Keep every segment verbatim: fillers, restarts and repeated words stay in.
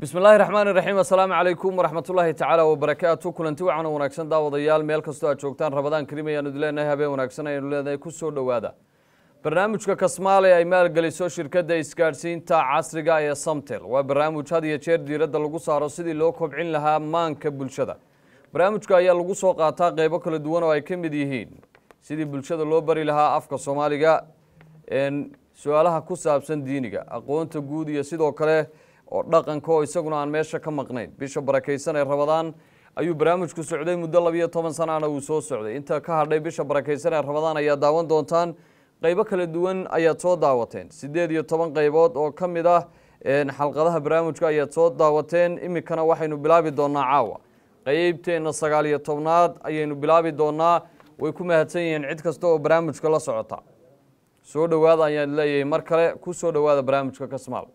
بسم الله الرحمن الرحيم السلام عليكم ورحمة الله تعالى وبركاته كلنتي وعنا وناكسن داوديال مeel kastoo aad joogtaan Ramadaan Kariim ayaan idin leenahay habeen wanaagsan ayaan leedahay ku soo dhawaada barnaamijka Kasmaale ay maalgeliso shirkadda isgaarsiinta casriga ee Samtel waa barnaamij had iyo jeer diiradda lagu saaro sidii loo kobcin lahaa maanka bulshada barnaamijka ayaa lagu soo qaataa qaybo kala duwan oo ay ka mid yihiin sidii bulshada loo bari lahaa afka Soomaaliga een su'aalaha ku saabsan diiniga aqoonta guud iyo sidoo kale oo dhaqanka oo isaguna aan meesha ka maqnayn bisha barakeysan ee Ramadaan ayuu barnaamijku socday muddo laba iyo toban sano ah uu soo socday inta ka hadhay bisha barakeysan ee Ramadaan ayaa daawan doontaan qaybo kala duwan ayaa soo daawateen sideed iyo toban qaybood oo kamid ah een xalqadaha barnaamijka ayaa soo daawateen imikana waxaynu bilaabi doonaa caawa qaybteena sagaal iyo tobnaad ayaynu bilaabi doonaa way ku mahadsan yihiin cid kasta oo barnaamijka la socota soo dhawaada ayaan leeyahay mar kale ku soo dhawaada barnaamijka Kasmaal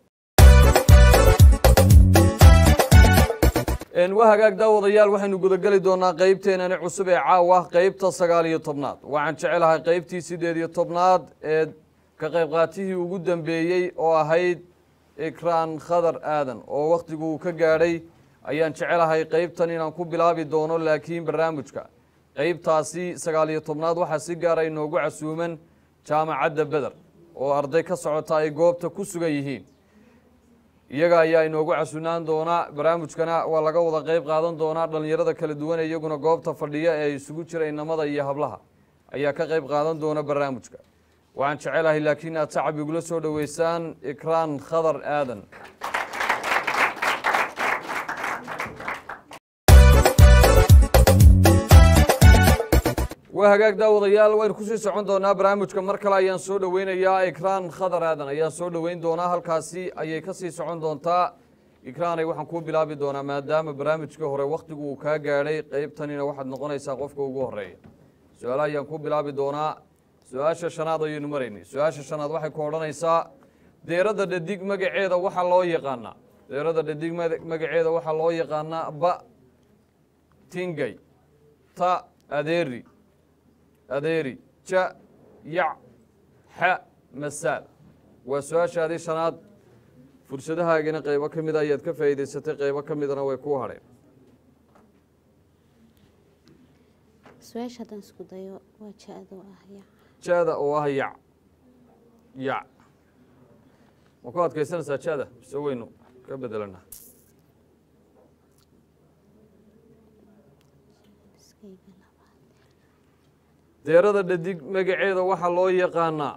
een wahagaag daawadayaal waxaynu gudagali doonaa qaybteena cusub ee caawa qaybta sagaal iyo tobnaad waxaan jecelahay qaybtii sideed iyo tobnaad ee ka qayb qaatihii ugu dambeeyay oo ahayd Ikraan Khadar Aadan oo waqtigu uu ka gaaray ayaan jecelahay qaybtan inaan ku bilaabi doono laakiin barnaamijka qaybtaasi sagaal iyo tobnaad waxa si gaar ah inoogu casuuman jaamacadda Badar oo arday ka socota ay goobta ku sugan yihiin iyaga ayaa inoogu casuunaan doona barnaamijkana waa laga wada qayb qaadan doona dhalinyarada kala duwan iyaguna goobta fadhiya ee isugu jira inamada iyo hablaha ayaa ka qayb qaadan doona barnaamijka waxaan jecelahay laakiin aad sacab igula soo dhaweysaan Ikraan Khadar Aadan وهاجاك داود يال وين كوسي سعون دونا برامج كمر كلا يان سود وين يا إكران خضر هذا يان سود وين دونا هالكاسي أي كسي سعون دونتا إكران يوحنا كوب بلابي دونا ما دام برامج كهرة وقت جو كاجاري قريب تانينا واحد نقول يساقف جو جهري سؤال يان كوب بلابي دونا سؤال شناد ينمريني سؤال شناد واحد كورونا يسا ديرة الديك مجعيدة واحد الله يقانا ديرة الديك مجعيدة واحد الله يقانا با تينجي تا أديري أديري جا يع ح مسال وسؤال هذه شناد فرصتها جنا قيبة كم إذا يتكفى إذا ست قيبة كم إذا نويكوها عليه سؤال هذا نسكت أيوة وجهاد وأهيع جهاد وأهيع يع وقعد كيسنا سجادة سوينه كبدلنا deerada dhadig magaceeda waxa loo yaqaanaa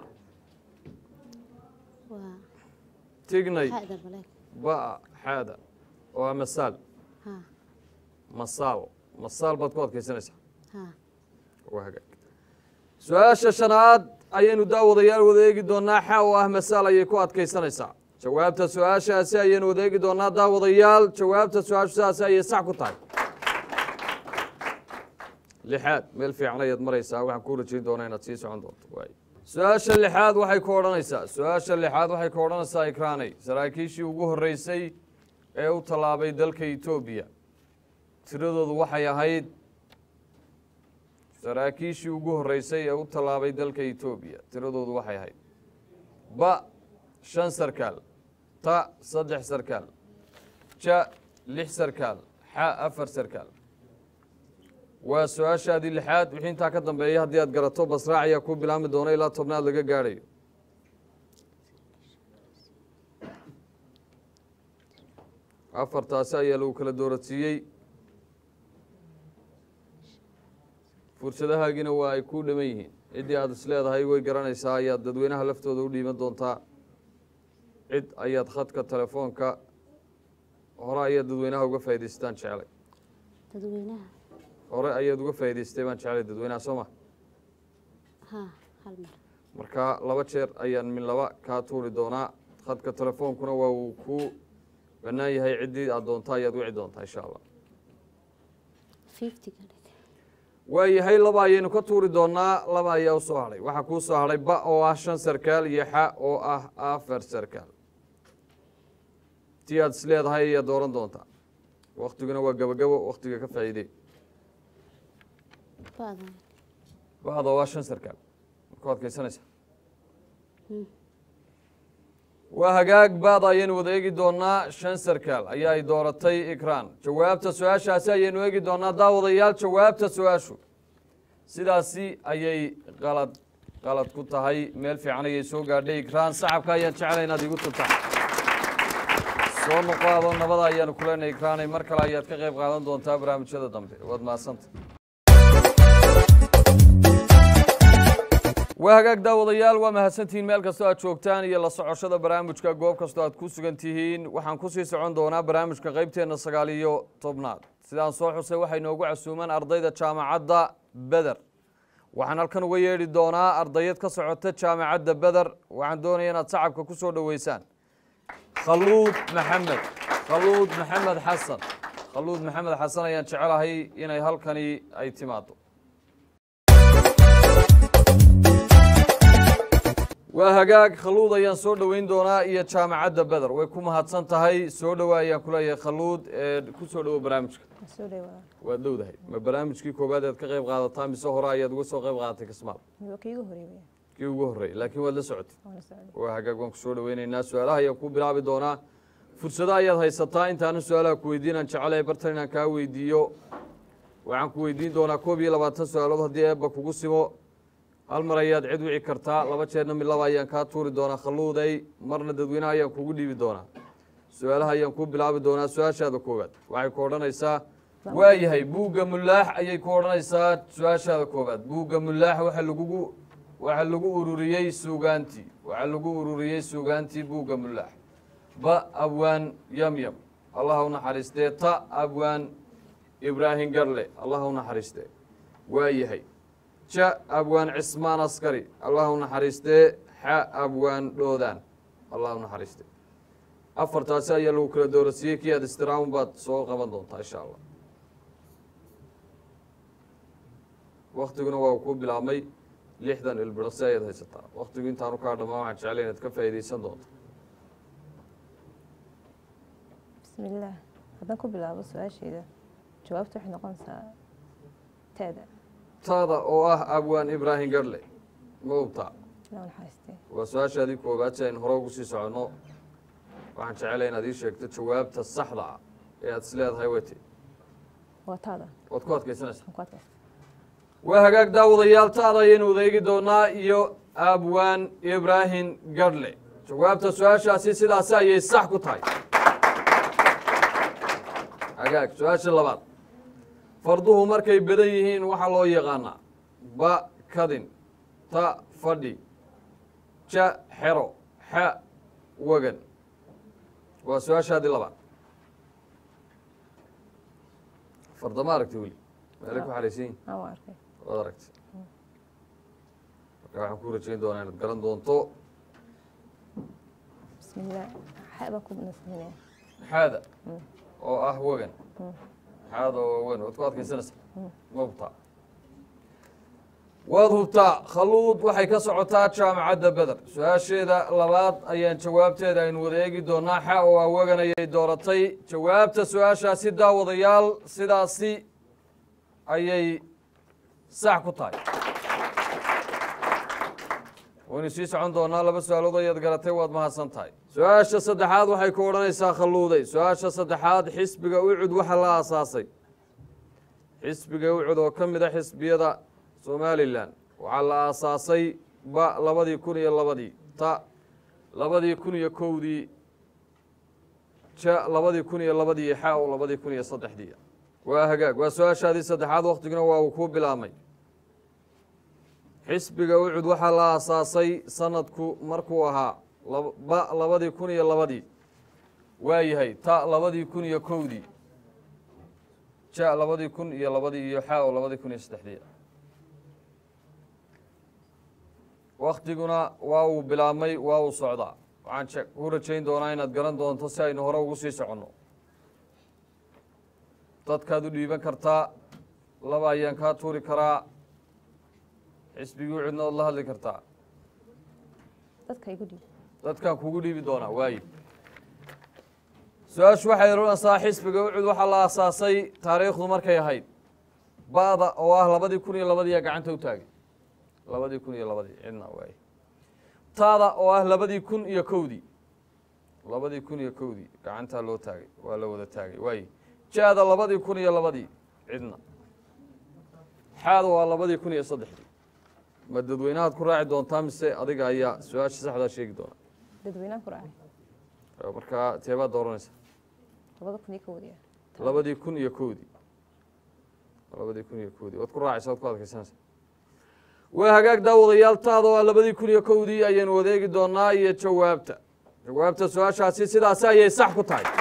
waa tignay hada balay ba hada oo masaal ha masaal masaal baad ku adkaysanaysaa ha wahaga su'aasha shanaad ayaynu daawadayaal wadeegi doonaa xa oo ah masaal ayay ku adkaysanaysaa jawaabta su'aashaasi ayaynu wadeegi doonaa daawadayaal jawaabta su'aashaasi ayay sax ku tahay لحاد ميل في عناية مريسا وحن كورة شيء دونا نتسيس عندهم واي سؤال اللحاد وحي كورانيسا سؤال اللحاد وحي كورانيسا إكراني سراكيشي وجوه الرئيسي أو طلابي دلك إثيوبيا تردد وحي هيد سراكيشي وجوه الرئيسي أو طلابي دلك إثيوبيا تردد وحي هيد با شن سركال تا صدح سركال شا لح سركال حا أفر سركال وسؤال هذه اللحاد وحين تاكدن بأي هديات قرأتو بس راعي يكون بلام دوني لا تبنى لقى قاري أفر تاسايا لو كلا دورتيي فرصدها جينا ويكون لميهين إدي هذا السلاد هاي وي قراني سايا ددوينها لفتو دولي من دونتا عد أياد خطك التلفون كا هرا أياد ددوينها وقفا يديستان شعلي تدوينها hore ayaad uga faa'iidaystay baan jeclay dadweynaha Soomaa ha hal mar marka laba jeer ayaan min laba ka tuuri doonaa khadka telefoonkuna waa uu ku banaan yahay cidii aad doontaa ayaad wici doontaa insha Allah fifty kadhig waa yahay laba ayaynu ka tuuri doonaa laba ayaa u soo haray waxa ku soo haray ba oo ah shan sarkaal iyo xa oo ah afar sarkaal tiyaad isleedahay ayaa dooran doontaa waqtiguna waa gabagabo waqtiga ka faa'iiday بعض بعض واشن سركال كود كيسانيسا waa hagaag baad ayaynu wada eegi doonaa shan sarkaal ayaa ay dooratay ikraan jawaabta su-aashaasi ayaynu eegi doonaa daawadayaal jawaabta su-aashu sidaasi ayay qalad qalad ku tahay meel fiican ayay soo gaadhay ikraan sacabka ayaan jeclay inaad igu turtaan soo noqoado nabada ayaanu ku leenahay ikraanay mar kale ayaad ka qayb qaadan doontaa barnaamijyada dambe waad mahadsanta waa hagaag daawadayaal waa mahadsantihiin meel kastoo aad joogtaan iyo la socoshada barnaamijka goob kastoo aad ku sugan tihiin waxaan kusii socon doonaa barnaamijka qaybteenna sagaal iyo tobnaad sidaan soo xusay waxay noogu casuumaan ardayda jaamacadda beder waxaan halkan uga yeedhi doonaa ardayad ka socota jaamacadda beder waxaan doonaya inaad sacabka ku soo dhoweysaan khaluud maxamed khaluud maxamed xasan khaluud maxamed xasan ayaan jecelahay inay halkani ay timaado waa hagaag khaluud ayaan soo dhoweyn doonaa iyo jaamacadda beder way ku mahadsan tahay soo dhowaa ayaan kuleeyahay khaluud ee ku soo dhowo barnaamijka waad dhowdahay ma barnaamijkii koowaad aad ka qayb qaadataa mise hore ayaad uga soo qayb qaadatay kasmaal kii ugu horreeyay laakiin waad la socotay waa hagaag waan ku soo dhoweynaynaa su-aalaha ayaan ku bilaabi doonaa fursado ayaad haysataa intaanan su-aalaha ku weydiinaan jecelahay bartan inaan kaa weydiiyo waxaan ku weydiin doonaa koob iyo labaatan su-aalood haddii eebba kugu simo hal mar ayaad cid wici kartaa laba jeerna mid laba ayaan kaa tuuri doonaa khaluuday marna dadweynaha ayaan kugu dhiibi doonaa su-aalaha ayaan ku bilaabi doonaa su-aashaada koowaad waxay ku odhanaysaa waa yahay buugga mulaax ayay ku odhanaysaa su-aashaada koowaad buugga mulaax waxa lagugu waxaa lagu ururiyey suugaantii waxaa lagu ururiyey suugaantii buugga mulaax ba abwaan yamyam allah u naxariistee ta abwaan ibraahim garle allah u naxariistee waa yahay ja abwaan cismaan askari allah u naxariistee xa abwaan dhoodaan allah u naxariistee afartaasi ayaa lagu kala doorasiiyey kii aad istiraahun baad soo qaban doontaa insha allah waktiguna waa kuu bilaabmay lixdan ilbiraqsi ayaad haysataa waktigu intaanu kaa dhamaan waxaan jeclay inaad ka faa'iidaysan doonto bismillaah haddaan ku bilaabo su-aasheeda jawaabta waxay noqonaysaa taada taada oo ah abwaan ibraahim garle ma ogtaa laa naxariistee waa su-aashaadii koowaad si aynu hore ugu sii soconno waxaan jeclay inaad ii sheegto jawaabta saxda ah ee aad is leedahay wete waa taada waad ku adkaysanaysaa aan ku adkaysta waa hagaag daawadayaal taada ayaynu wadaegi doonaa iyo abwaan ibraahim garle jawaabta su-aashaasi sidaasi ayay sax ku tahay hagaag su-aasha labaad farduhu markay badan yihiin waxaa loo yaqaanaa ba kadin ta fadhi ja xero xa wagan waa su-aashaadii labaad farda ma aragtay weli meelay ku xaraysan yihin aan waa arkay waad aragtay marka waxaan ku rajayn doonaa inaad garan doonto bismillaah xa baan ku nasminaya xaada oo ah wagan xaada oo wagan waad ku adkaysanaysaa ma hubtaa waad hubtaa khaluud waxay ka socotaa jaamacadda beder su-aasheeda labaad ayaan jawaabteeda aynu wada eegi doonaa xa oo ah wagan ayay dooratay jawaabta su-aashaasi daawadayaal sidaasi ayay sax ku tahay waynu sii socon doonaa laba su-aalood ayaad garatay waad mahadsan tahay su-aasha saddexaad waxay ku odhanaysaa khaluuday su-aasha saddexaad xisbiga ucud waxa la aasaasay xisbiga ucud oo ka mid a xisbiyada somalilan waxaa la aasaasay ba labadii kun iyo labadii ta labadii kun iyo kowdii ja labadii kun iyo labadii xa o labadii kun iyo saddexdii waa hagaag waa su-aashaadii saddexaad waktiguna waa uu kuu bilaabmay xisbiga ucud waxaa la aasaasay sanadku markuu ahaa ba labadii kun iyo labadii waa yahay ta labadii kun iyo kowdii ja labadii kun iyo labadii iyo xa o labadii kun iyo saddexdii waktiguna waa uu bilaabmay waa uu socdaa waxaan ku rajayn doonaa inaad garan doonto si aynu hore ugu sii soconno dadkaad u dhiiban kartaa laba ayaan kaa tuuri karaa xisbigii ucudna ood la hadli kartaa dadka igu dhiib dadkaan kugu dhiibi doonaa waaye su-aashu waxay odhanaysaa xisbiga ucud waxaa la aasaasay taariikhdu markay ahayd ba-da oo ah labadii kun iyo labadiiyaa gacanta u taagay labadii kun iyo labadii cidna waaye taada oo ah labadii kun iyo kowdii labadii kun iyo kowdii gacantaa loo taagay waa la wada taagay waaye ja-da labadii kun iyo labadii cidna xaada waa labadii kun iyo saddexdii ma dadweynahaad ku raaci doontaa mise adiga ayaa su-aasha saxdaa sheegi doona dadweynaha ku raacay markaa teebaad dooranaysa labada kun iyo kowdii labadii kun iyo kowdii labadii kun iyo kowdii waad ku raacaysa waad ku adkaysanaysa waa hagaag daawadayaal taada waa labadii kun iyo kowdii ayaynu wadeegi doonaa iyo jawaabta jawaabta su-aashaasi sidaasi ayay sax ku tahay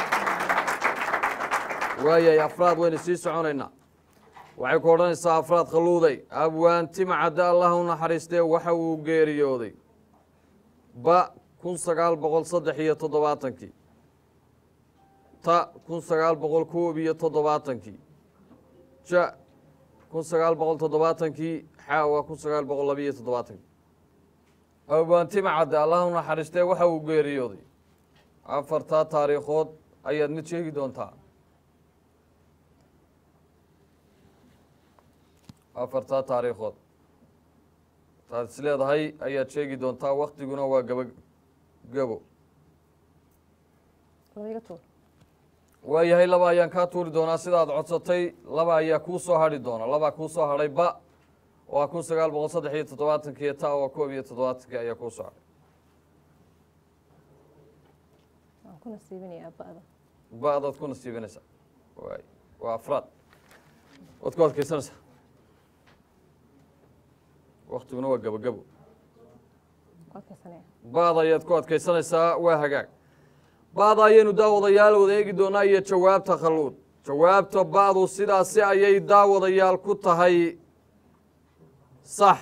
waayay afraad waynu sii soconaynaa waxay ku odhanaysaa afraad khaluuday abwaan timcadda allah u naxariistee waxa uu geeriyooday ba kun sagaal boqol saddex iyo toddobaatankii ta kun sagaal boqol koob iyo toddobaatankii ja kun sagaal boqol toddobaatankii xa waa kun sagaal boqol labiiyo toddobaatankii abwaan timcadde allah u naxariistee waxa uu geeriyooday afartaa taariikhood ayaad mid sheegi doontaa afartaa taariikhood taad is leedahay ayaad sheegi doontaa waktiguna waa gaba gabo laba iga tuur waayahay laba ayaan kaa tuuri doonaa sidaad codsatay laba ayaa kuu soo hadhi doona labaa kuu soo hadhay ba waa kun sagaal boqol saddex iyo toddobaatankii ta waa koob iyo toddobaatankii ayaa kuu soo hadhay waan ku nasiibinayaa ba'da ba-daad ku nasiibinaysaa waay waa afraad waad ku adkaysanaysaa waktiguna waa gabogabo ku adkaysanaya ba-da ayaad ku adkaysanaysaa waa hagaag ba-da ayaynu daawadayaal wadeegi doonaa iyo jawaabta khaluud jawaabta ba-du sidaasi ayay daawadayaal ku tahay sax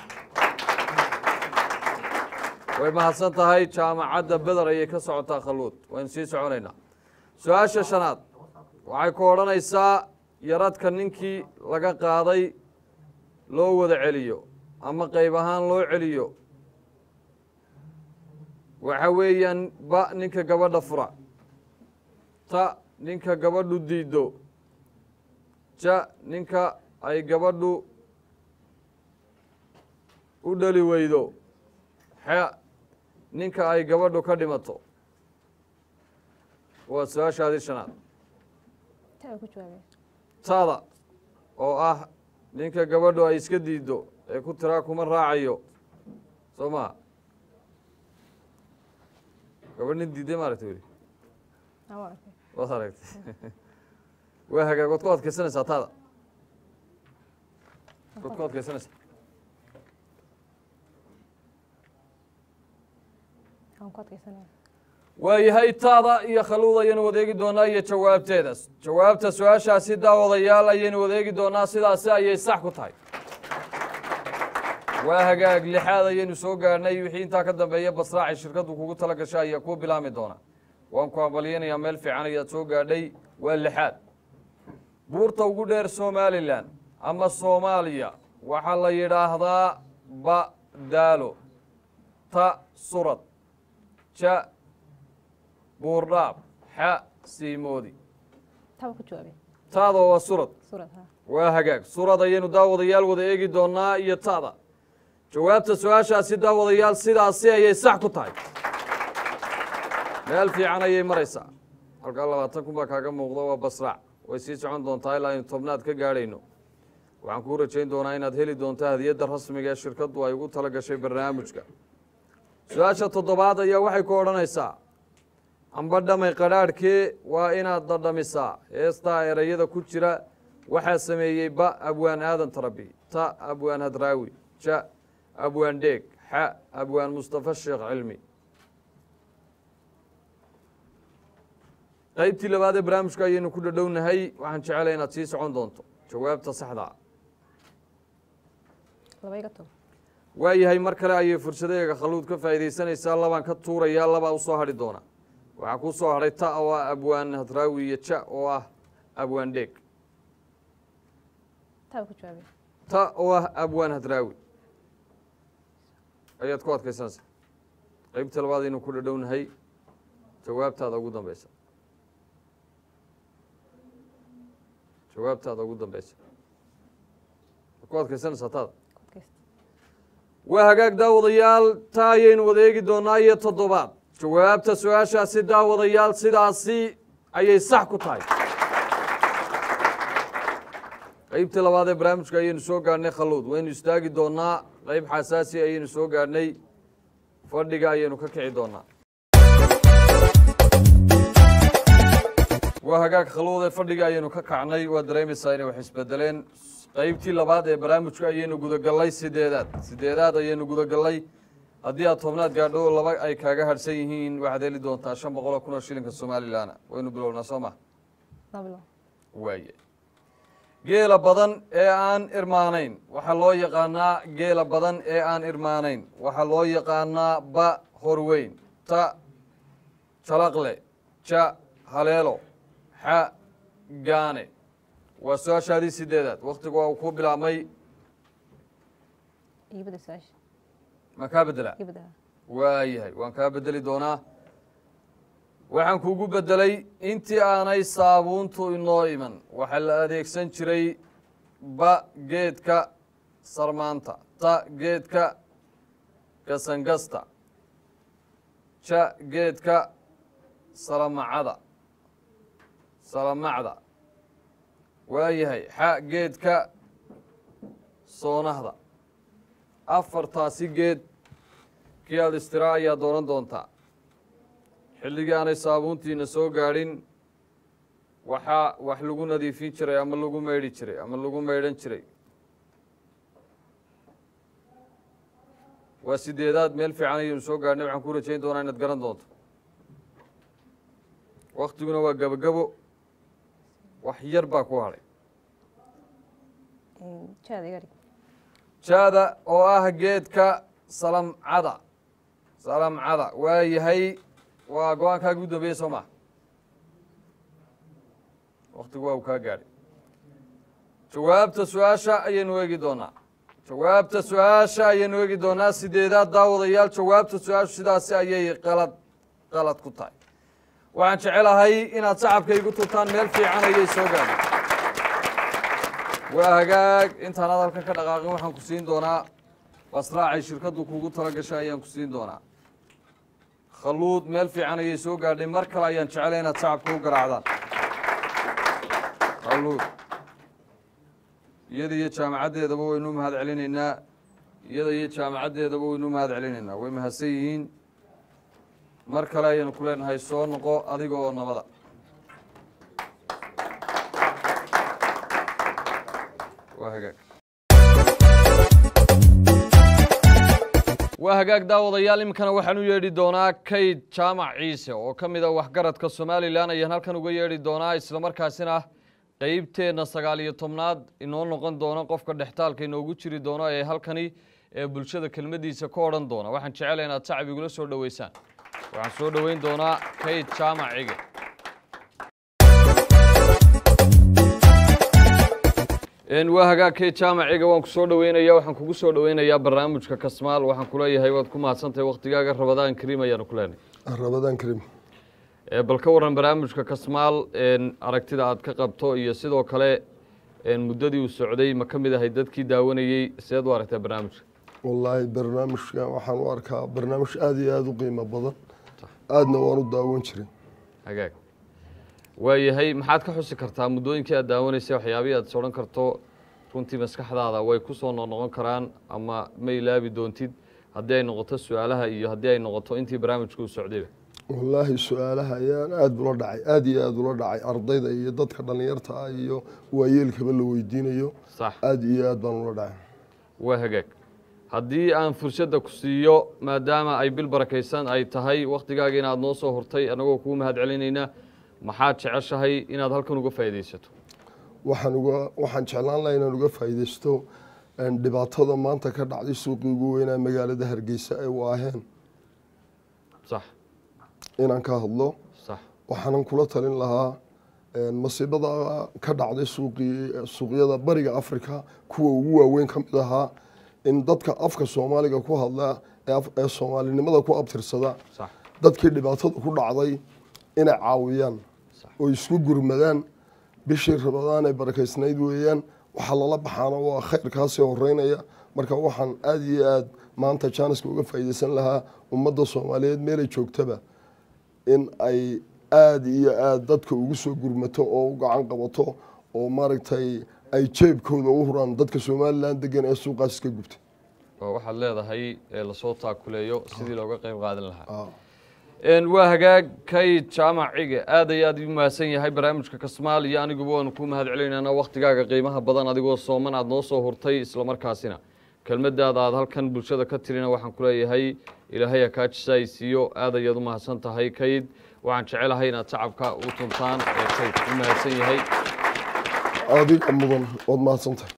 way mahadsan tahay jaamacadda beder ayay ka socotaa khaluud waynu sii soconaynaa su-aasha shanaad waxay ku odhanaysaa yaradka ninkii laga qaaday loo wada celiyo ama qayb ahaan loo celiyo waxa weeyaan ba ninka gabadha fura ta ninka gabadhu diido ja ninka ay gabadhu u dhali weydo xe ninka ay gabadhu ka dhimato waa su-aashaadii shanaad ta ay ku jawaabeen taada oo ah ninka gabadhu ay iska diido ee ku tiraa kuma raacayo soo maa gabadh nin diiday ma aragta weli aan waa arkay waad aragtay waa hagaag waad ku adkaysanaysaa taada waad ku adkaysanaysaa waan ku adkaysanaya waayahay taada iyo khaluud ayaynu wadeegi doonaa iyo jawaabteeda jawaabta su-aashaasi daawadayaal ayaynu wadeegi doonaa sidaasi ayay sax ku tahay waa hagaag lixaad ayaynu soo gaarhnay wixii intaa ka dambeeya basraacay shirkaddu kugu tala gasha ayaa kuu bilaami doona waan ku hambalyanayaa meel fiican ayaad soo gaadhay waa lixaad buurta ugu dheer somalilan ama soomaaliya waxaa la yidhaahdaa ba daalo ta surad ja buurdhaab xa siimoodi ta ku jawaabeen taada waa surad suurad ha waa hagaag surad ayaynu daawadayaal wada eegi doonaa iyo taada jawaabta su-aashaasi daawadayaal sidaasi ayay sax ku tahay meel fiican ayay maraysaa halkaa labaatan kun baa kaaga muuqda waa basraac way sii socon doontaa ilaa aynu tobnaad ka gaadhayno waxaan kuu rajayn doonaa inaad heli doonto hadiyadda rasmiga ee shirkaddu ay ugu tala gashay barnaamijka su-aasha toddobaad ayaa waxay ku odhanaysaa amba dhamay qadhaadhkee waa inaad dhadhamisaa heestaa erayada ku jira waxaa sameeyey ba abwaan aadan tarabi ta abwaan hadraawi ja abwaan dheeg xa abwaan mustafa sheekh cilmi qaybtii labaad ee barnaamijka ayaynu ku dhadhownahay waxaan jecelahay inaad sii socon doonto jawaabta saxdaa laba iga tuur waayahay mar kale ayay fursadeega khaluud ka faa'iidaysanaysaa labaan ka tuurayaa labaa u soo hadhi doona waxaa kuu soo hadhay ta oo ah abwaan hadraawi iyo ja oo ah abwaan dheeg ta ku jawaabeen ta oo ah abwaan hadraawi ayaad ku adkaysanaysaa qaybta labaad aynu ku dhadhownahay jawaabtaada ugu dambeysa jawaabtaada ugu dambeysa ku adkaysanaysaa taada ku adkaysta waa hagaag daawadayaal taa ayaynu wada eegi doonaa iyo toddobaad jawaabta su-aashaasi daawadayaal sidaasi ayay sax ku tahay qaybtii labaad ee barnaamijka ayaynu soo gaadhnay khalluud waynu istaagi doonaa qayb xasaasi ayaynu soo gaadhnay fadhiga ayaynu ka kici doonaa waa hagaag khalluud ee fadhiga ayaynu ka kacnay waa dareemaysaa inay wax isbedeleen qaybtii labaad ee barnaamijka ayaynu gudagallay sideedaad sideedaad ayaynu gudagallay haddii aad tobnaad gaadho laba ay kaaga hadhsan yihiin waxaad heli doontaa shan boqol oo kun oo shilinka somalilan waynu bilownaa soo ma waaye geela badan ee aan irmaanayn waxaa loo yaqaanaa geela badan ee aan irmaanayn waxaa loo yaqaanaa ba horweyn ta jalaqle ja haleelo xa gaane waa su-aashaadii sideedaad waktigu waa ku bilaabmay ma kaa bedela waayahay waan kaa bedeli doonaa waxaan kuugu bedelay intii aanay saabuuntu inoo iman waxaa la adeegsan jiray ba geedka sarmaanta ta geedka gasangasta ja geedka salamacada salamacda waayahay xa geedka soonahda afartaasi geed kii aada istiraa ayaa dooran doontaa xilligii aanay saabuuntiina soo gaadhin waxaa wax lagu nadiifin jiray ama lagu maydhi jiray ama lagu maydhan jiray waa sideedaad meel fiican ayaynu soo gaadhnay waxaan ku rajayn doonaa inaad garan doonto waktiguna waa gabogabo wax yar baa ku hadhay jaada oo ah geedka salamcada salamcada waa yahay waa go-aankaagi u dambeeyey soo maa waktigu waa uu kaa gaadhay jawaabta su-aasha ayaynu eegi doonaa jawaabta su-aasha ayaynu eegi doonaa sideedaad daawadayaal jawaabta su-aashu sidaasi ayay qalad qalad ku tahay waxaan jecelahay inaad sacabka igu turtaan meel fiican ayay soo gaadhay waa hagaag intaan ad halkan ka dhaqaaqin waxaan ku siin doonaa basraacay shirkaddu kuugu tala gashay ayaan ku siin doonaa khalluud meel fiican ayay soo gaadhay mar kale ayaan jecelay inaad sacabka u garaacdaan khalluud iyada iyo jaamacaddeedaba waynu mahad celinaynaa iyada iyo jaamacaddeedaba waynu mahad celinaynaa way mahadsan yihiin mar kale ayaynu ku leenahay soo noqo adiga oo nabada waa hagaag waa hagaag daawadayaal iminkana waxaan u yeedhi doonaa kayd jaamac ciise oo ka mid a waxgaradka somalilan ayaan halkan uga yeedhi doonaa isla markaasina qeybteenna sagaal iyo tobnaad inoo noqon doono qofka dhextaalka inoogu jiri doono ee halkani ee bulshada kelmadiisa ka odhan doona waxaan jecelahay inaad sacab igula soo dhoweysaan waxaan soo dhoweyn doonaa kayd jaamac cige waa hagaag kayd jaamac ciga waan ku soo dhoweynaya waxaan kugu soo dhoweynayaa barnaamijka kasmaal waxaan kuleeyahay waad ku mahadsantahay waktigaaga rabadaan kariim ayaanu ku leenahay rabadaan kariim bal ka waran barnaamijka kasmaal aragtida aad ka qabto iyo sidoo kale muddadii uu socday ma ka mid ahay dadkii daawanayey sideed u aragtaa barnaamijka wallaahi barnaamijka waxaan u arkaa barnaamij aada iyo aada u qiimo badan aadna waan u daawan jiray hagaag waayahay maxaad ka xusi kartaa muddooyinkii aad daawanaysay waxyaabihii aad is odhan karto runtii maskaxdaada way ku soo noqnoqon karaan ama ma ilaabi doontid haddii ay noqoto su-aalaha iyo haddii ay noqoto intii barnaamijka u socdayba wallaahi su-aalaha ayaan aada ula dhacay aada iyo aada ula dhacay ardayda iyo dadka dhallinyarta ah iyo waayeelkaba la weydiinayo sax aada iyo aad baan ula dhacay waa hagaag haddii aan fursadda ku siiyo maadaama ay bil barakaysan ay tahay waktigaaga inaad noo soo hortay annagoo kuu mahad celinaynaa maxaad jeceshahay inaad halkan uga faa'iidaysato waxaan uga waxaan jeclaan lahaa inaan uga faa'iidaysto dhibaatada maanta ka dhacday suuqii ugu weynaa magaalada hargeysa ee u aheen sax inaan ka hadlo sax waxaanan kula talin lahaa masiibada ka dhacday suuqii suuqyada bariga afrika kuwa ugu waaweyn ka mid ahaa in dadka afka soomaaliga ku hadla ee soomaalinimada ku abtirsada dadkii dhibaatada ku dhacday inay caawiyaan oo isku gurmadaan bishii rabadaan ay barakaysnayd weeyaan waxaa lala baxaana waa khayrkaasii horeynaya marka waxaan aada iyo aada maanta jaaniska uga faa'iidaysan lahaa ummadda soomaaliyeed meelay joogtaba in ay aada iyo aada dadka ugu soo gurmato oo u gacan qabato oo maaragtay ay jeebkooda u huraan dadka somalilan degan ee suuqaas iska gubtay oo waxaad leedahay lasoo taakuleeyo sidii looga qayb qaadan lahaa waa hagaag kayd jaamac cige aad iyo aad u mahadsan yahay barnaamijka kasmaal iyo aniguba waanu kuu mahad celinaynaa waktigaaga qiimaha badan adigoo sooman aad noo soo hurtay islamarkaasina kelmadaada aad halkan bulshada ka tirina waxaan ku leeyahay ilaahay ha kaa jisaaysiiyo aad ayaad u mahadsan tahay kayd waxaan jecelahay inaad shacabka u tuntaan ee kayd u mahadsan yahay adiga mudan waad mahadsantahay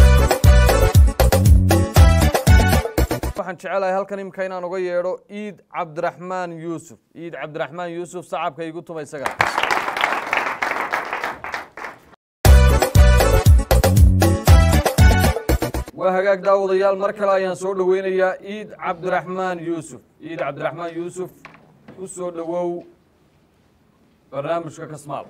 waxaan jecelahay halkan imika inaan uga yeedho iid cabdiraxmaan yuusuf iid cabdiraxmaan yuusuf sacabka igu tuma isaga waa hagaag daawadayaal mar kale ayaan soo dhoweynayaa iid cabdiraxmaan yuusuf iid cabdiraxmaan yuusuf ku soo dhowow barnaamijka kasmaal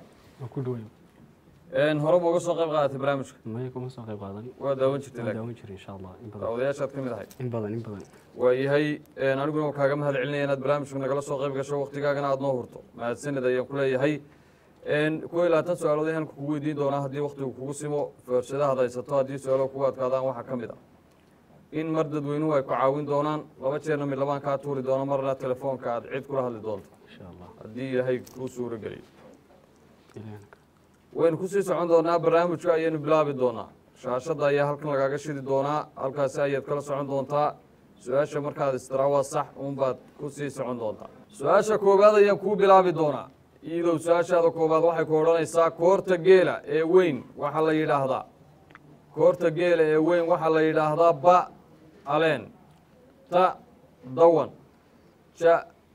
hore ma uga soo qayb qaadatay barnaamijka maya kuma soo qayb qaadan waa daawan jirtay waan daawan jiray insha allah in badan daawadayaashaad ka mid ahay in badan in badan waayahay aniguna kaaga mahad celinaya inaad barnaamijka nagala soo qayb gasho waktigaagana aada noo hurto mahadsanid ayaan ku leeyahay kuwa iyo labaatan su-aalood halka kugu weydiin doonaa haddii waktigu kugu simo fursadahaad haysato haddii su-aalo kugu adkaadaan waxaa ka mid ah in mar dadweynuhu ay ku caawin doonaan laba jeerna mid labaan kaa tuuri doono marna telefoonka aad cid kula hadli doonto insha allah haddii ilaahay kuu suuro geliyo ilaahna waynu kusii socon doonaa barnaamijka ayaynu bilaabi doonaa shaashadda ayaa halkan lagaaga shidi doonaa halkaasi ayaad kala socon doontaa su-aasha markaad istiraa waa sax uunbaad kusii socon doontaa su-aasha koowaad ayaan kuu bilaabi doonaa iidow su-aashaada koowaad waxay ku odhanaysaa koorta geela ee weyn waxaa la yidhaahdaa koorta geela ee weyn waxaa la yidhaahdaa ba aleen ta dawan ja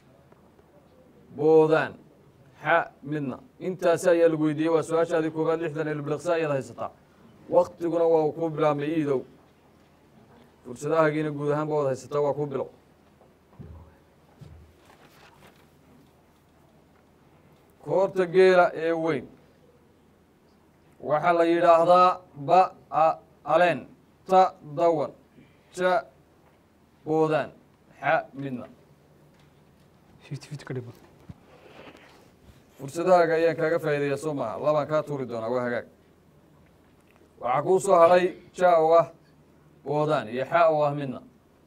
boodaan xa midna intaasi ayaa lagu weydiiyey waa su-aashaadii koowaad lixdan ilbliqsa ayaad haysataa waktiguna waa kuu bilaabmay iidow fursadahaagiina guud ahaanba waad haysataa waa kuu bilow koorta geela ee weyn waxaa la yidhaahdaa ba aleen ta dawan ja boodaan xa midna fifty fifty ka dhibo fursadahaaga ayaan kaaga faa'iidaya soo maha labaan kaa tuuri doonaa waa hagaag waxaa kuu soo hadhay ja oo ah boodaan iyo xa oo ah midna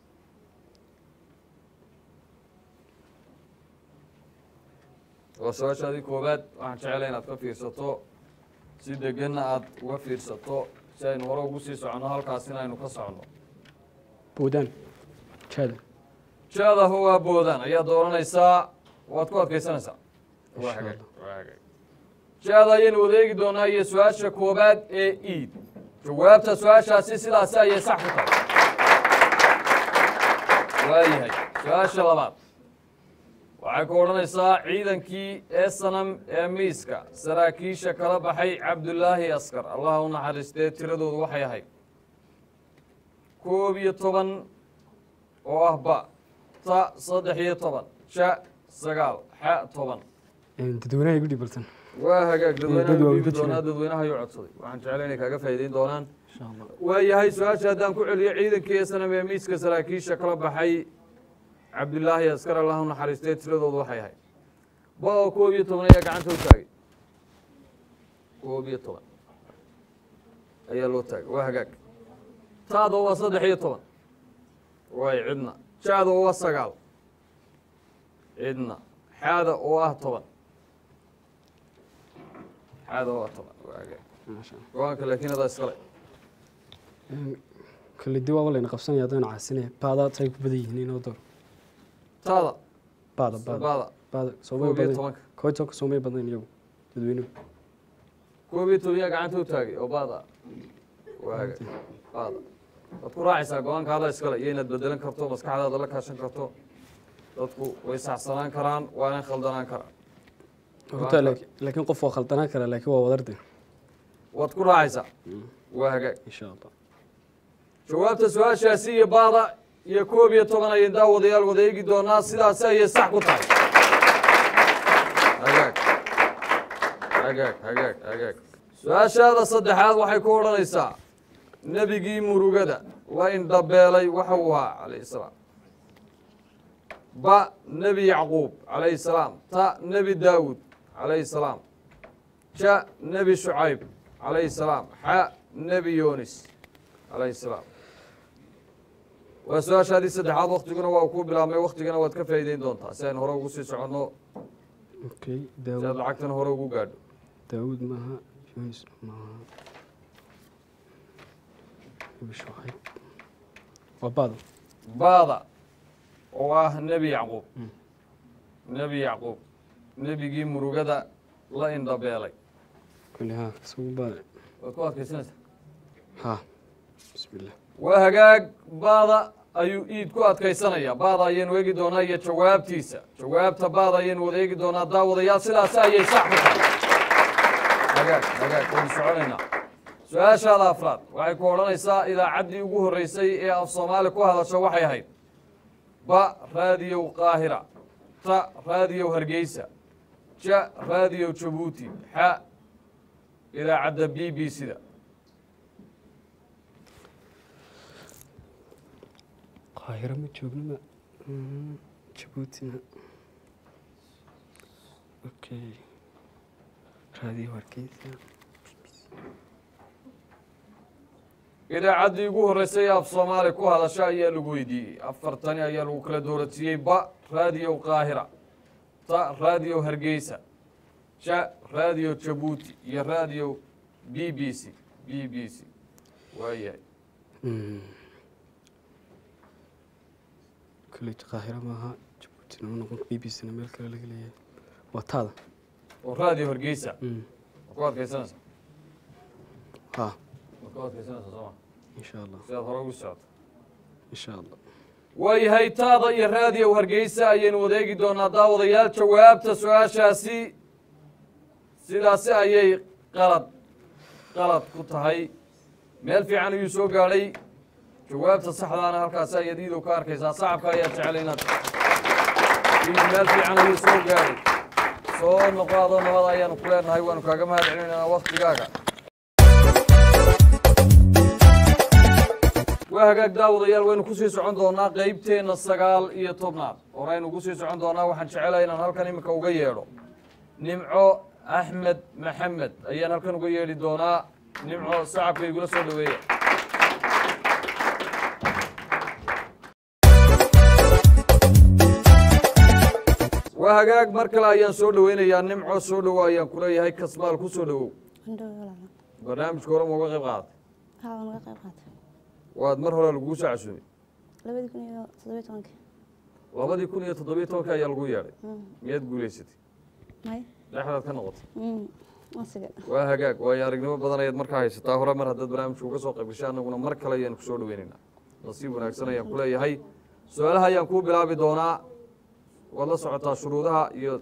waa su-aashaadii koowaad waxaan jeclay inaad ka fiirsato si deganna aada uga fiirsato si aynu hore ugu sii soconno halkaasina aynu ka soconno boodaan jaada jaadaho waa boodaan ayaad dooranaysaa waad ku adkaysanaysaa waa hagaag waa hagaag jaada ayaynu wadeegi doonaa iyo su-aasha koowaad ee iid jawaabta su-aashaasi sidaasi ayay sax ku tahay waayahay su-aasha labaad waxay ku odhanaysaa ciidankii esanam ee miiska saraakiisha kala baxay cabdulaahi askar allaha u naxariistee tiradoodu waxay ahayd koob iyo toban oo ah ba ta saddex iyo toban ja sagaal xa toban dadweynaha igu dhibaltan waa hagaag dadweynaha Dad waa dhiibi uga doonaa jiraan. dadweynaha ayuu codsaday waxaan jeclay inay kaaga faa'iideyn doonaan insha allah waayahay su-aasha haddaan ku celiyo ciidankii esanam ee miiska saraakiisha kala baxay cabdulaahi askar allah u naxariistee tiradoodu waxay ahayd ba oo koob iyo toban ayaa gacanta u taagay koob iyo toban ayaa loo taagay waa hagaag taada waa saddex iyo toban waay cidna jaada oo waa sagaal cidna xaada oo ah toban xaada oo ah toban waa hagaag maasha allah go-aanka laakiin adaa iskale kale dib waa layna qabsanaya haddaan caasinaya baada tay ku badan yihiin inoo door taada baada baada baada baada soomay koob iyo badan tobanka koytoka soomay badan iyagu dadweynuhu koob iyo toban yaa gacanta u taagay oo baada waa hagaag baada waad ku raacaysaa go-aanka adaa iskale iyo inaad bedelan karto maskaxdaada la kaashan karto dadku way saxsanaan karaan waana khaldanaan karaan horta laakiin laakiin qof waa khaldanaan kara laakiin waa wadarde waad ku raacaysaa waa hagaag insha allah jawaabta su-aashaasi iyo baada iyo koob iyo toban ayay daawadayaal wada eegi doonaa sidaasi ayay sax ku tahay hagaag hagaag hagaag hagaag su-aashaada saddexaad waxay ku odhanaysaa nebigii murugada la indhabeelay waxa uu ahaa calayhi salaam ba nebi yacquub calayhi salaam ta nebi daawud calayhi salaam ja nebi shucayb calayhi salaam xa nebi yoonis calayhi salaam waa su-aashaadii saddexaad waktiguna waa ku bilaabmay waktigana waad ka faa'iideyn doontaa si aynu hore ugu sii soconno okay si aad daawud lacagtana hore ugu gaadho daawud maaha yunis maaha nebi shucayb waa baado baada oo ah nebi yacquub nebi yacquub nebigii murugada la indhabeelay kuli haa isugu baade waad ku adkaysanaysaa haa bismillah waa hagaag baada ayuu iid ku adkaysanaya baada ayaynu eegi doonaa iyo jawaabtiisa jawaabta baada ayaynu wada eegi doonaa daawadayaal sidaasi ayay sax ku tahay hagaag hagaag waynu soconaynaa su-aashaada afraad waxay ku odhanaysaa idaacaddii ugu horreysay ee af soomaali ku hadasho waxay ahayd ba raadiyow qaahira ta raadiyow hargeysa ja raadiyow jabuuti xa idaacadda b b c da qaahiro ma joognaba jabuutina okay raadiyo hargeysa idaacaddii ugu horreysay ee af soomaali ku hadasha ayaa lagu weydiiyey afartani ayaa lagu kala dooratiyey ba raadiyow qaahira ta raadiyow hargeysa ja raadiyo jabuuti iyo raadiyo b b c b b c waayahay kule qaahiro maaha jabuutina ma noqon b b c na meel kale laga leeyahay waa taada oo raadiyo hargeysa ma ku adkaysanaysaa haa ma ku adkaysanaysaa sooma insha allah si aad hore ugu socoto insha allah waayahay taada iyo raadiyow hargeysa ayaynu wadeegi doonaa daawadayaal jawaabta su-aashaasi sidaasi ayay qalad qalad ku tahay meel fiican ayuu soo gaadhay jawaabta saxdaana halkaasi ayaad iidow ka arkaysaa sacabka ayaad jecel inaad iid meel fiican ayuu soo gaadhay soo noqoado nabada ayaanu ku leenahay waanu kaaga mahad celinaynaa waktigaaga waa hagaag daawadayaal waynu kusii socon doonaa qeybteenna sagaal iyo tobnaad horaynu kusii socon doonaa waxaan jecelahay inaan halkan iminka uga yeedho nimco axmed maxamed ayaan halkan uga yeedhi doonaa nimco sacabka igula soo dhaweeya waa hagaag mar kale ayaan soo dhaweynayaa nimco soo dhowo ayaan kuleeyahay kasmaal ku soo dhowow barnaamijka hore ma uga qayb qaadatay haa waan uga qayb qaatay waad mar hore laguu soo casuumay labadii kun iyo toddobiyo tobankii labadii kun iyo toddobiyo tobanka ayaa lagu yeedhay miyaad guulaysatay may dhexdaad ka noqotay asiga waa hagaag waayo aragnimo badan ayaad markaa haysataa hore mar haddaad barnaamijka uga soo qayb gashay annaguna mar kale ayaan kusoo dhaweynaynaa nasiib wanaagsan ayaan ku leeyahay su-aalaha ayaan kuu bilaabi doonaa waad la socotaa shuruudaha iyo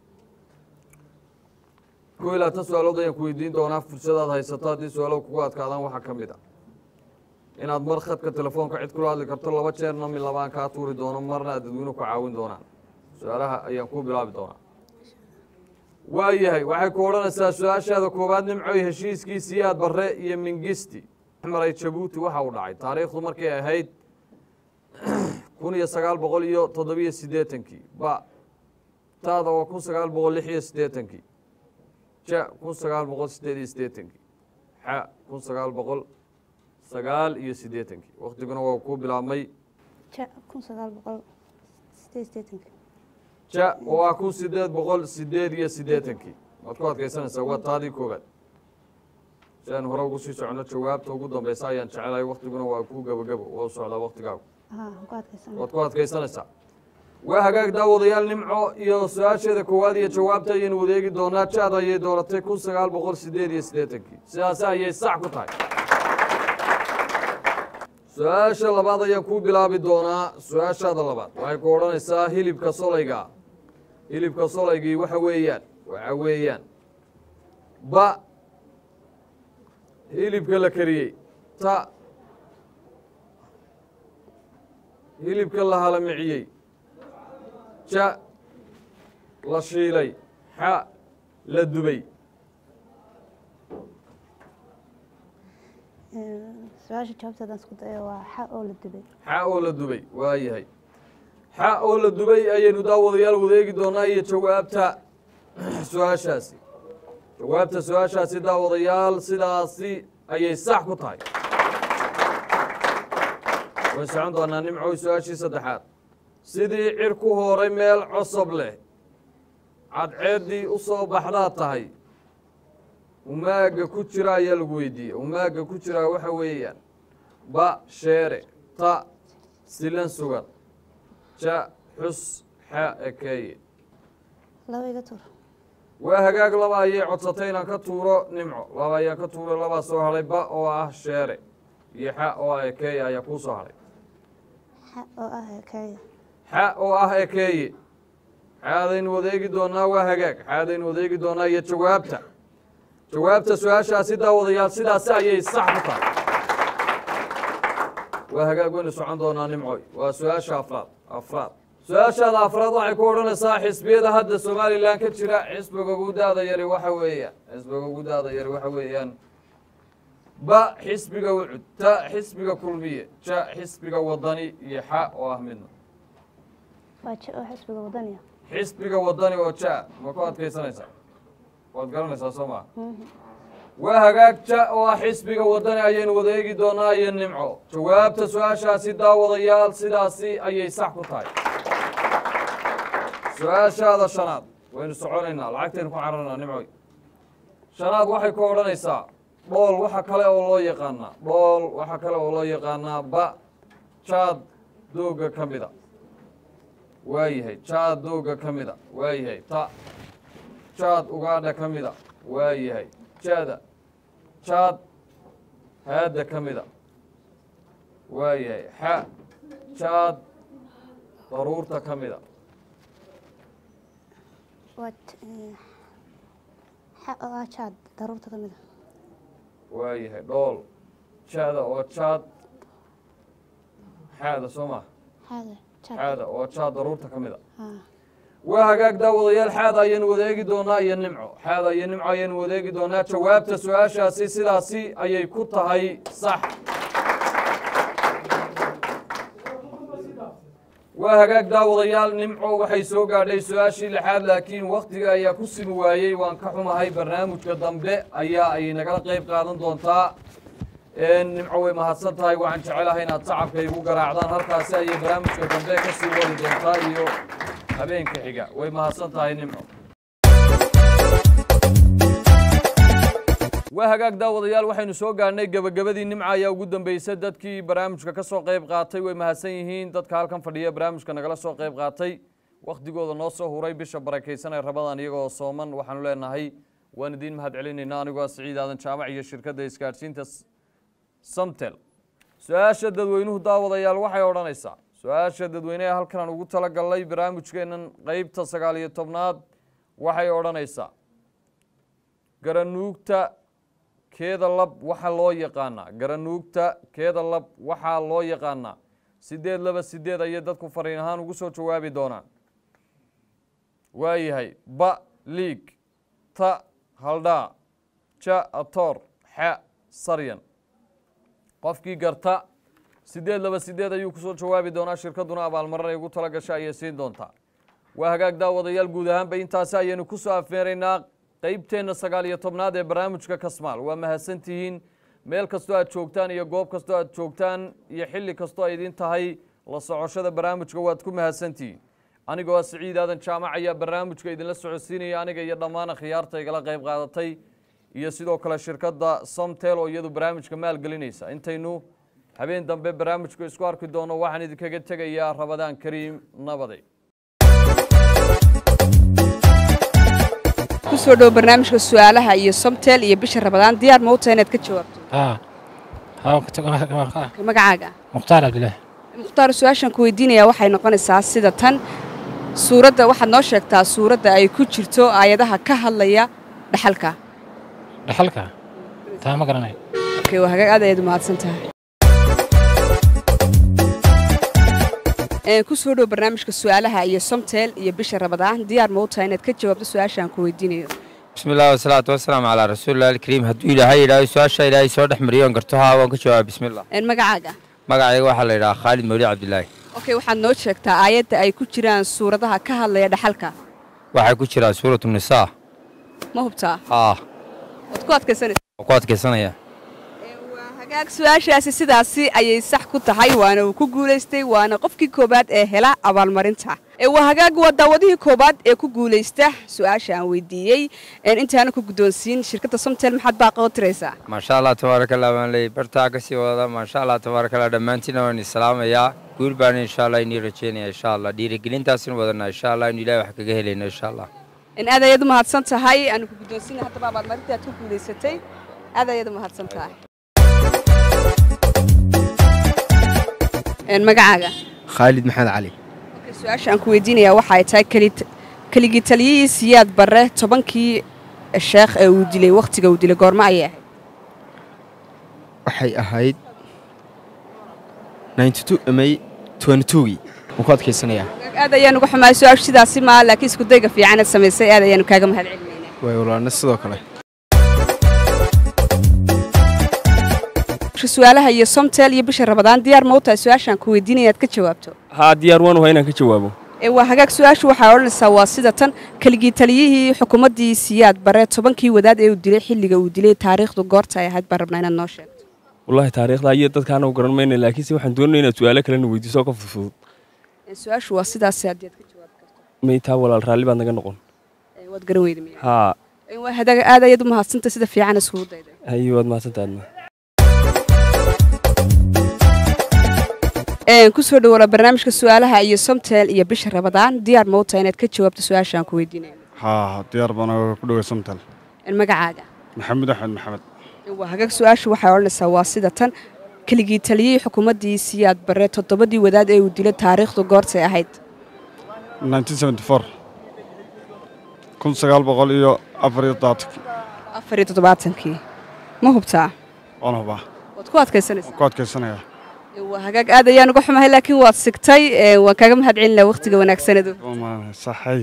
kow iyo labaatan su-aalood ayaan ku weydiin doonaa fursadaad haysato haddii su-aalow kugu adkaadaan waxaa ka mid a inaad mar khadka telefoonka cid kula hadli karto laba jeerna mid labaan kaa tuuri doono marna aad dadweyne ku caawin doonaan su-aalaha ayaan kuu bilaabi doonaa waayahay waxay ku odhanaysaa su-aashaada koowaad nimcoy heshiiskii siyaad barre iyo mingisti maray jabuuti waxa uu dhacay taariikhdu markay ahayd kun iyo sagaal boqol iyo toddobiyo siddeetankii ba taada waa kun sagaal boqol lix iyo siddeetankii ja kun sagaal boqol siddeed iyo siddeetankii xa kun sagaal boqol sagaal iyo siddeetankii waktiguna waa kuu bilaabmay ja kun sagaal boqol sideed siddeetankii ja oo ah kun sideed boqol sideed iyo siddeetankii waad ku adkaysanaysaa waa taadii koowaad si aan hore ugu sii socono jawaabta ugu dambeysa ayaan jecelahay waktiguna waa kuu gabagabo waa u socdaa waktigaagu haa waan ku adkaysanay waad ku adkaysanaysaa waa hagaag daawadayaal nimco iyo su-aasheeda koowaad iyo jawaabta ayaynu wadeegi doonaa jaad ayay dooratay kun sagaal boqol sideed iyo siddeetankii sidaasi ayay sax ku tahay su-aasha labaad ayaan kuu bilaabi doonaa su-aashaada labaad waxay ku odhanaysaa hilibka solayga hilibka solaygii waxa weeyaan waxa weeyaan ba hilibka la kariyey ta hilibka la halamiciyey ja la shiilay xa la dubay su-aasha jawaabteedaan isku dayo waa xa oo la dubay xa oo la dubay waa yahay xa oo la dubay ayaynu daawadayaal wadeegi doonaa iyo jawaabta su-aashaasi jawaabta su-aashaasi daawadayaal sidaasi ayay sax ku tahay way socon doonaa nimcoy su-aashii saddexaad sidii cir ku horay meel cosob leh cadceeddii u soo baxdaa tahay umaaga ku jira ayaa lagu weydiiyey umaaga ku jiraa waxa weeyaan ba sheere ta silan sugan ja xus xa ekeeye laba iga tuur waa hagaag laba ayay codsatay inaan ka tuuro nimco laba ayaan ka tuuray labaa soo hadhay ba oo ah sheere iyo xa oo ah ekeeye ayaa kuu soo hadhay xa oo ah ekeeye xa oo ah ekeeye xaadaynu wadeegi doonaa waa hagaag xaadaynu wadeegi doonaa iyo jawaabta jawaabta su-aashaasi daawadayaal sidaasi ayay sax ku tahay waa hagaag waynu socon doonaa nimcoy waa su-aasha afraad afraad su-aashaada afraad waxay ku odhanaysaa xisbiyada hadda somalilan ka jira xisbiga ugu daada yari waxa weeyaan xisbiga ugu daada yari waxa weeyaan ba xisbiga wucud ta xisbiga kulmiye ja xisbiga wadani iyo xa oo ah midna waa ja oo xisbiga wadaniya xisbiga wadani oo ja ma ku adkaysanaysaa waad garanaysaa soo maa waa hagaag ja oo ah xisbiga wadani ayaynu wadeegi doonaa iyo nimco jawaabta su-aashaasi daawadayaal sidaasi ayay sax ku tahay su-aashaada shanaad waynu soconaynaa lacagtaynu ku cararnaa nimcoy shanaad waxay ku odhanaysaa dhool waxa kale oo loo yaqaanaa dhool waxa kale oo loo yaqaanaa ba jaad dooga ka mida waayahay jaad dooga ka mida waayahay ta jaad ugaadha ka mida waayahay jaada jaad haadda ka mida waayahay xa jaad daruurta ka mida waa xa oo ah jaad daruurta ka mida waayahay dhool jaada oo jaad xaada soo maa xaada jaad xaada oo jaad daruurta ka mida haa waa hagaag daawadayaal xaada ayaynu wadeegi doonaa iyo nimco xaada iyo nimco ayaynu wadeegi doonaa jawaabta su-aashaasi sidaasi ayay ku tahay sax waa hagaag daawadayaal nimco waxay soo gaadhay su-aashii lixaad laakiin wakhtiga ayaa ku simi waayey waan ka xumahay barnaamijka dambe ayaa ay nagala qayb qaadan doontaa nimco way mahadsan tahay waxaan jecelahay inaad sacabka igu garaacdaan halkaasi ayay barnaamijka dambe ka sii wadi doontaa iyo habeenka xiga way mahadsan tahay nimco waa hagaag daawadayaal waxaynu soo gaadhnay gebagabadii nimca ayaa ugu dambeysay dadkii barnaamijka ka soo qayb qaatay way mahadsan yihiin dadka halkan fadhiya barnaamijka nagala soo qayb qaatay wakhtigooda noo soo huray bisha barakaysan ee rabadan iyagoo sooman waxaanu leenahay waan idiin mahad celinaynaa anigoo siciid aadan jaamac iyo shirkadda isgaadhsiinta samtel su-aasha dadweynuhu daawadayaal waxay odhanaysaa su-aasha dadweyneha halkan aan ugu talagalnay barnaamijkeennan qeybta sagaal iyo tobnaad waxay odhanaysaa garanuugta keeda lab waxaa loo yaqaanaa garanuugta keeda lab waxaa loo yaqaanaa sideed laba sideed ayay dadku fariin ahaan ugu soo jawaabi doonaan waayahay ba liig ta haldhaa ja atoor xa saryan qofkii garta sideed laba sideed ayuu kusoo jawaabi doonaa shirkadduna abaalmarin ay ugu tala gasha ayay siin doontaa waa hagaag daawadayaal guud ahaanba intaasi ayaynu ku soo afmeeraynaa qeybteenna sagaal iyo tobnaad ee barnaamijka kasmaal waa mahadsantihiin meel kastoo aad joogtaan iyo goob kastoo aad joogtaan iyo xilli kastoo ay idin tahay la socoshada barnaamijka waad ku mahadsantihiin anigoo ah siciid aadan jaamac ayaa barnaamijka idinla socodsiinaya aniga iyo dhammaan khiyaarta igala qayb qaadatay iyo sidoo kale shirkadda somtel oo iyadu barnaamijka maalgelinaysa intaynu habeen dambe barnaamijku isku arki doono waxaan idinkaga tegayaa rabadaan kariim nabaday kusoo dhow barnaamijka su'aalaha iyo somtel iyo bisha rabadaan diyaar ma u tahay inaad ka jawaabto ها ها magacaaga مختار عبد الله mukhtaar su-aashan ku weydiinayaa waxay noqonaysaa sida tan suuradda waxaad noo sheegtaa suuradda ay ku jirto aayadaha ka hadlaya dhaxalka dhaxalka taa ma garanayo okay waa hagaag aad ayaad u mahadsan tahay ku soo dhow barnaamijka su'aalaha iyo somtel iyo bisha rabadaan diyaar ma u tahay inaad ka jawaabto su-aashan ku weydiinayo بسم الله والصلاة والسلام على رسول الله الكريم هدو إلهي إلهي سواشا إلهي سودح مريون قرتوها وانك جواب بسم الله magacaaga مقعي واحد الله خالد مولي عبد الله okay waxaad noo sheegtaa aayadda ay ku jiraan suuradaha ka hadlaya dhaxalka waxay ku jiraa suuratu nisaa ma hubtaa haa waad ku adkaysanaysaa ku adkaysanaya waa hagaag su-aashaasi sidaasi ayay sax ku tahay waana uu ku guulaystay waana qofkii koobaad ee hela abaalmarinta waa hagaag waa daawadihii koobaad ee ku guulaysta su-aasha aan weydiiyey intaana ku guddoonsiin shirkadda Somtel maxaad baa qabatiraysaa maasha Allah tabaaraka Allah waan leeyahay bartaa ka sii wada maasha Allah tabaaraka Allah dhammaantiin waan islaamayaa guul baan insha Allah inii rajeynaya insha Allah dhiirigelintaasina wadana insha Allah in Ilaahay wax kaga helayno insha Allah in aad ayadu mahadsan tahay aan ku guddoonsiin hadda abaalmarinta aad ku guulaysatay aad ayadu mahadsan tahay in magacaaga Khalid Maxamed Cali su-aasha aan ku weydiinayaa waxa ay tahay keligii taliyihii Siyaad Barre tobankii sheekh ee uu dilay waqtiga uu dilay goorma ayay ahayd waxay ahayd ninety-two May twenty-two waan ku adkaysanayaa aad ayaan uga xumaay su-aasha sidaasi ma laakiin isku dayga fiican aad samaysay aad ayaan kaaga mahadcelinaynaa way walaana sidoo kale su'aalaha iyo Somtel iyo bisha Ramadaan diyaar ma u tahay su-aashan ku weydiinayaad ka jawaabto haa diyaar waan u haynaan ka jawaabo ee waa hagaag su-aashu waxay oranaysaa waa sida tan keligii taliyihii xukuumaddii Siyaad Barre tobankii wadaad ee uu dilay xilliga uu dilay taariikhdu goorta ay ahayd baan rabnaa inaad noo sheegto wallahi taariikhda iyo dadkaana u garan mayna laakiin si waxaan doonaynaa inaad su'aalo kale na weydiiso ka fudud su-aashu waa sidaas aad ka jawaab karto maytaa walaal raalli baad naga noqon waad garan weyday miyaa haa waa hadaag aad ayadu mahadsantahay sida fiican isku dayday ayo waad mahadsantahay een ku soo dhawaada barnaamijka su'aalaha iyo Somtel iyo bisha Ramadaan diyaar ma u tahay inaad ka jawaabto su'aashan ku weydiinayo haa diyaar baan ku dhawaa Somtel in magacaaga maxamed axmed maxamed waa hagaag su'aashu waxay oranaysaa waa sida tan keligii taliyihii xukuumaddii Siyaad Barre toddobadii wadaad ee uu dilay taariikhdu goortay ahayd nineteen seventy-four kun sagaal boqol iyo afar iyo todobaatan afar iyo todobaatan ma hubtaa waan hubaa waad ku adkaysanaysaa ku adkaysanayaa waa hagaag aad ayaan uga xumahay laakiin waad sigtay waan kaaga mahadcelinayaa waqtiga wanaagsanadu saxay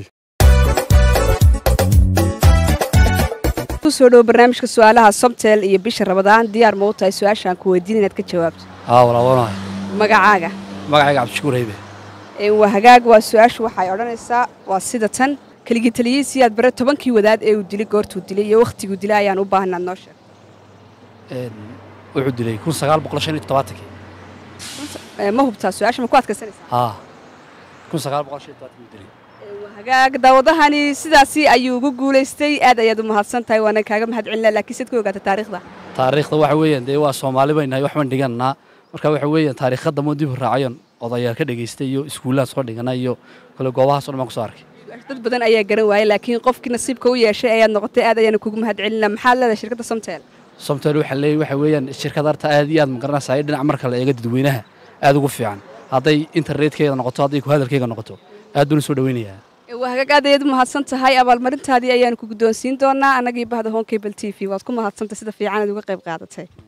ku soo dhaw barnaamijka su'aalaha Somtel iyo bisha Ramadaan diyaar ma u tahay su'aashan ku weydiin inaad ka jawaabto haa walaaloonay magacaaga magacayga Cabdishakuur Haybe ee waa hagaag waa su'aashu waxay oranaysaa waa sida tan keligii taliyihii Siyaad Barre tobankii wadaad ee uu dilay goortuu dilay iyo waqtigu dilay ayaan u baahnaa noo sheeg een wuxuu dilay kun sagaal boqol shan iyo todobaatan ma hubtaa su'aasha ma ku adkaysanaysaa haa kun sagaal boqol shan iyo todobaatan dilay waa hagaag daawadahani sidaasi ayuu ugu guulaystay aad ayaad u mahadsan tahay waana kaaga mahadcelinaa laakiin sid ku ogaata taariikhda taariikhda waxa weeyaan dee waa Soomaali baynahay wax baan dhiganaa marka waxa weeyaan taariikhda mo dib u raacayon odayaal ka dhageystay iyo iskuulaha soo dhiganay iyo kala goobaha soo dhamaan ku soo arkay dad badan ayaa garan waayay laakiin qofkii nasiibka u yeeshay ayaad noqotay aad ayaan kugu mahadcelinaa maxaa leedahay shirkadda Somtel Somtel waxa leeyahay waxa weeyaan shirkadda arta aad iyo aad ma garanaysaa dhinac marka la eego dadweynaha aad ugu fiican hadday internetkeeda noqoto hadday ku hadalkeega noqoto aad buu soo dhaweynayaa waa hagaag aad ayaad u mahadsan tahay abaalmarintaadii ayaan ku guddoonsiin doonaa anagii bahda Home Cable T V waad ku mahadsantahay sida fiican aad uga qayb qaadatay